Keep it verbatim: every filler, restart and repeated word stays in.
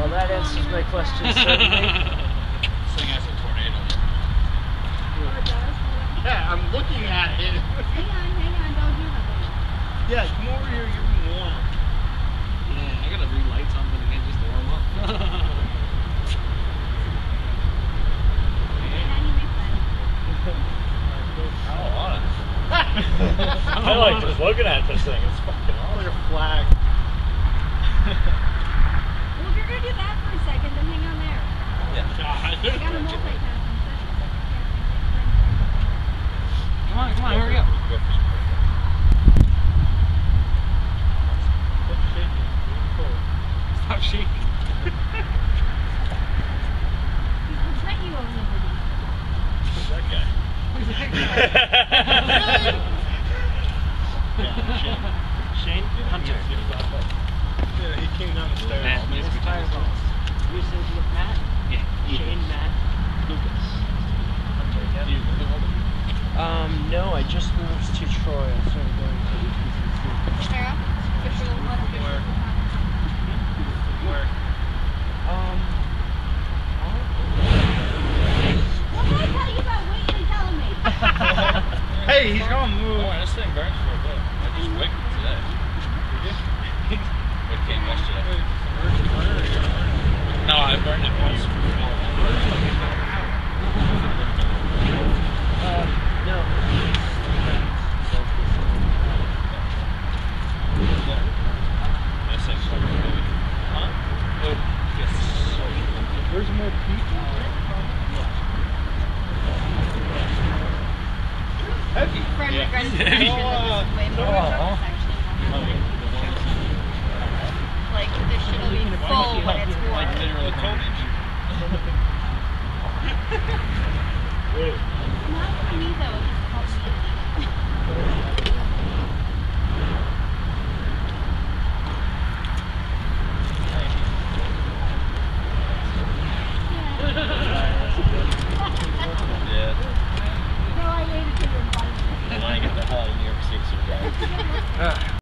Well, that answers my question, certainly. This thing has a tornado. Oh, it does? Yeah, I'm looking at it. Hang on, hang on, don't do nothing. Yeah, come over here, you're warm. Yeah, I gotta relight something again just to warm up. I like just looking at this thing. It's fucking awesome. Like a flag. Well, if you're gonna do that for a second, then hang on there. Yeah. You gotta multitask. Come on, come on, hurry up. Stop shaking. I'll bet you own Liberty. Who's that guy? Who's that guy? Yeah, Shane. Shane? Hunter. Yeah, he came down the stairs. Matt, His fireballs. You said look, Matt? Yeah. Shane, Matt, Lucas. Hunter, Do you live in Albany? Um, no, I just moved to Troy. I started going to U P C C. Sarah, official, unofficial. Where? Where? Um, What did I tell you about waiting and telling me? Hey, he's gonna move. Oh, this thing burns for a bit. I just wicked today. It came yesterday. No, I burned it once. uh, no. This thing's fucking heavy. Huh? Oh, yes. There's more people. Heavy. Friend Yeah. regretted Yeah. this Oh, uh, way more oh, trucks actually. Okay. Like, this shit'll be full when it's warm. Like literally carnage. Not for me though, it just helps me. Yeah. No, I waited till you're I want to get the hell out of New York City so bad.